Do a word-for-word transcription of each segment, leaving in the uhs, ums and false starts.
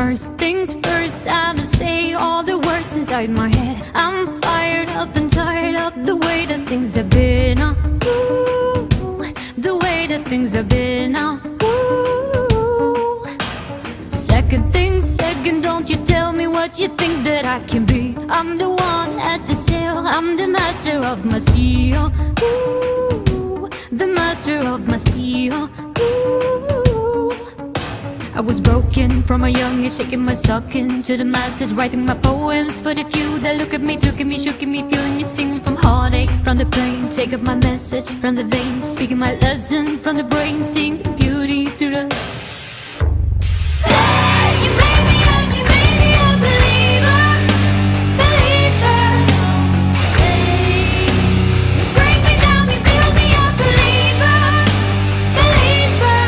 First things first, I'ma say all the words inside my head. I'm fired up and tired of the way that things have been. uh, ooh, The way that things have been. uh, ooh. Second things second, don't you tell me what you think that I can be. I'm the one at the sail, I'm the master of my sea. uh, Ooh, the master of my sea. uh, Ooh. I was broken from a young age, taking my sock into the masses, writing my poems for the few that look at me, took at me, shook at me, feeling me, singing from heartache, from the pain. Take up my message from the veins, speaking my lesson from the brain, seeing the beauty through the. Hey, you made me up, you made me a believer, believer. Hey, you break me down, you build me up, believer, believer.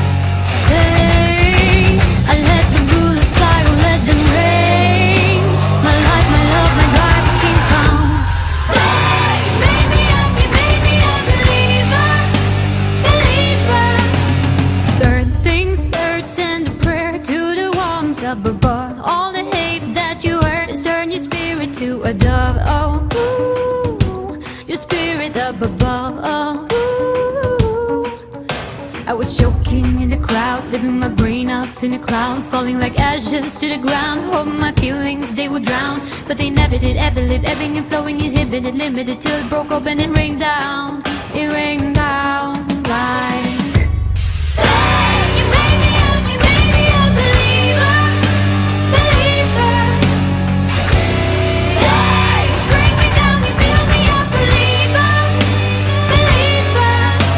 Hey, I let the rulers fly, or let them rain. My life, my love, my drive, I can't count. Hey, you made me up, you made me a believer, believer. Third things third, send a prayer to the ones up above. All the hate that you heard is turn your spirit to a dove. Oh, ooh, your spirit up above. Oh, ooh. I was choking in the crowd, living my brain up in a cloud, falling like ashes to the ground. Hoping my feelings they would drown, but they never did, ever lived, ebbing and flowing, inhibited, limited, till it broke open and rained down. It rained down like. Hey, you made me up, you made me a believer, believer. Hey, you break me down, you build me up, believer, believer.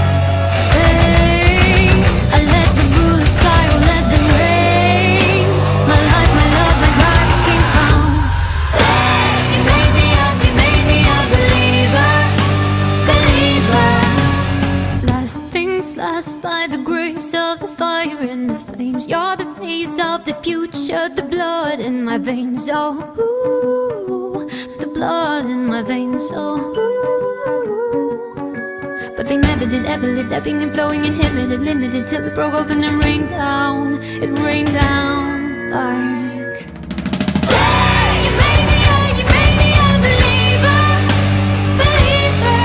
Hey, I let the rulers fly, or let them rain. My life, my love, my drive, I can't count. Hey, you made me up, you made me a believer, believer. Last things last, by the grace of the fire and the flames. You're the face of the future, the blood in my veins. Oh, ooh, the blood in my veins. Oh, ooh. But they never did, ever lived, ebbing and flowing, inhibited, limited, till it broke open and rained down. It rained down like. Hey, you made me up, you made me a believer, believer.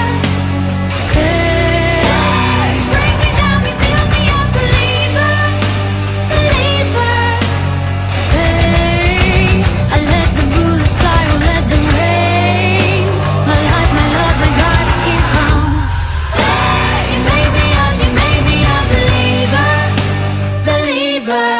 Hey, you break me down, you build me up, believer, believer. Hey, I let the rulers fly, or let them rain. My life, my love, my drive, I can't count. Hey, you made me up, you made me a believer, believer.